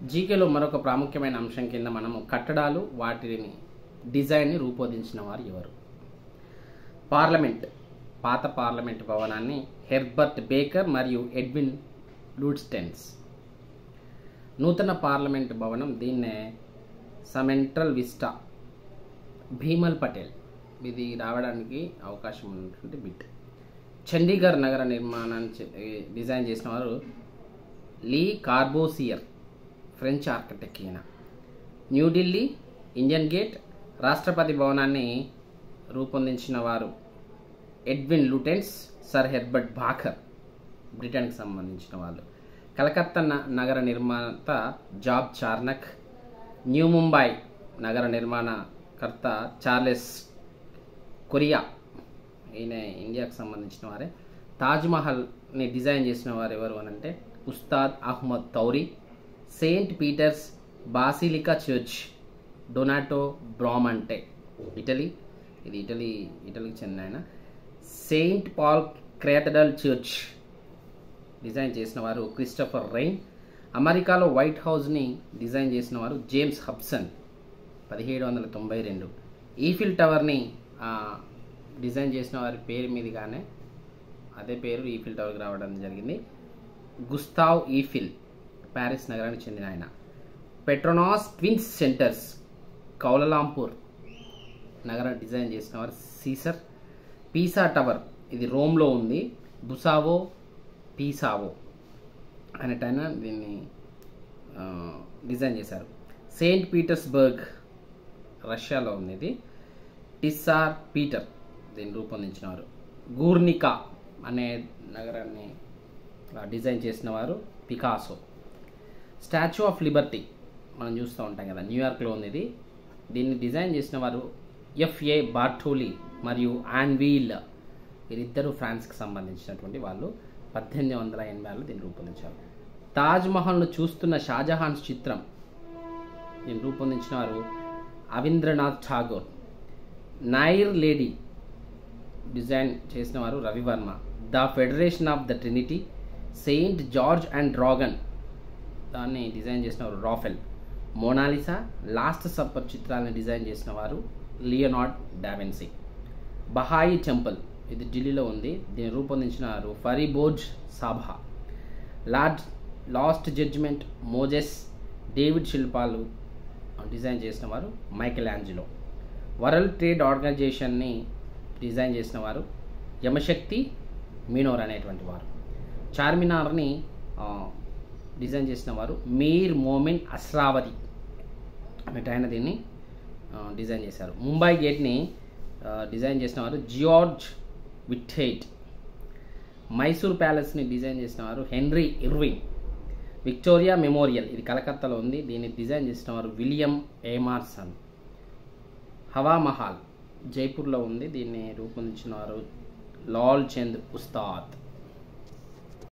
జీకేలో మరొక ప్రాముఖ్యమైన అంశం కింద మనము కట్టడాలు వాటిని డిజైన్ని రూపొందించిన వారు ఎవరు? పాత పార్లమెంట్ భవనాన్ని హెర్బర్ట్ బేకర్ మరియు ఎడ్విన్ లూడ్స్టెన్స్. నూతన పార్లమెంట్ భవనం దీన్నే సెంట్రల్ విస్టా భీమల్ పటేల్ ఇది రావడానికి అవకాశం ఉన్నటువంటి బిట్. చండీగఢ్ నగర నిర్మాణాన్ని డిజైన్ చేసిన వారు లీ కార్బోసియర్, ఫ్రెంచ్ ఆర్కిటెక్ట్ ఈయన. న్యూఢిల్లీ ఇండియన్ గేట్ రాష్ట్రపతి భవనాన్ని రూపొందించిన వారు Edwin Lutyens, sir Herbert Baker, బ్రిటన్కి సంబంధించిన వాళ్ళు. కలకత్తా నగర నిర్మాత జాబ్ చార్నక్. న్యూ ముంబై నగర నిర్మాణకర్త చార్లెస్ కొరియా, ఈయన ఇండియాకు సంబంధించిన వారే. తాజ్మహల్ని డిజైన్ చేసిన వారు ఎవరు అని అంటే ఉస్తాద్ అహ్మద్ తౌరీ. Saint Peter's Basilica church Donato Bramante, Italy. ఇది ఇటలీకి చెందిన ఆయన. Saint Paul cathedral church design చేసిన వారు క్రిస్టఫర్ రైన్. అమెరికాలో వైట్ హౌస్ని డిజైన్ చేసిన వారు జేమ్స్ హబ్సన్ 1792. ఈఫిల్ టవర్ని డిజైన్ చేసిన వారి పేరు మీదుగానే అదే పేరు ఈఫిల్ టవర్కి రావడం జరిగింది. గుస్తావ్ ఈఫిల్, ప్యారిస్ నగరానికి చెందిన ఆయన. పెట్రోనాస్ ట్విన్స్ సెంటర్స్ కౌలాలంపూర్ నగరం డిజైన్ చేసిన వారు సీసర్. పీసా టవర్ ఇది రోమ్లో ఉంది. బుసావో పీసావో అనేటైన దీన్ని డిజైన్ చేశారు. సెయింట్ పీటర్స్బర్గ్ రష్యాలో ఉంది ఇది. టిస్సార్ పీటర్ దీన్ని రూపొందించిన వారు. గూర్నికా అనే నగరాన్ని డిజైన్ చేసిన వారు పికాసో. స్టాచ్యూ ఆఫ్ లిబర్టీ మనం చూస్తూ ఉంటాం కదా, న్యూయార్క్లో ఉంది ఇది. దీన్ని డిజైన్ చేసిన వారు ఎఫ్ఏ బార్టోలీ మరియు ఆన్వీల్, వీరిద్దరూ ఫ్రాన్స్కి సంబంధించినటువంటి వాళ్ళు. 1886లో దీన్ని రూపొందించారు. తాజ్మహల్ను చూస్తున్న షాజహాన్ చిత్రం దీన్ని రూపొందించిన వారు అవీంద్రనాథ్ ఠాగూర్. నైర్ లేడీ డిజైన్ చేసిన వారు Ravivarma. The federation of the Trinity Saint George and dragon దాన్ని డిజైన్ చేసిన వారు రాఫెల్. మోనాలిసా లాస్ట్ సప్పర్ చిత్రాలను డిజైన్ చేసిన వారు లియోనార్డ్ డావిన్సీ. బహాయి టెంపుల్ ఇది ఢిల్లీలో ఉంది. దీన్ని రూపొందించిన వారు Fariborz Sahba. Last judgment Moses David శిల్పాలు డిజైన్ చేసిన వారు మైకెల్ యాంజిలో. వరల్డ్ ట్రేడ్ ఆర్గనైజేషన్ని డిజైన్ చేసిన వారు యమశక్తి మీనోర్ అనేటువంటి వారు. చార్మినార్ని డిజైన్ చేసిన వారు మీర్ మోమిన్ అస్రావతి అనేటైన దీన్ని డిజైన్ చేశారు. ముంబై గేట్ని డిజైన్ చేసిన వారు జియార్జ్ విట్టెయిట్. మైసూర్ ప్యాలెస్ని డిజైన్ చేసిన వారు హెన్రీ ఇర్వింగ్. విక్టోరియా మెమోరియల్ ఇది కలకత్తాలో ఉంది. దీన్ని డిజైన్ చేసిన వారు విలియం ఎమర్సన్. హవా మహల్ జైపూర్లో ఉంది. దీన్ని రూపొందించిన వారు లాల్ చంద్ ఉస్తాద్.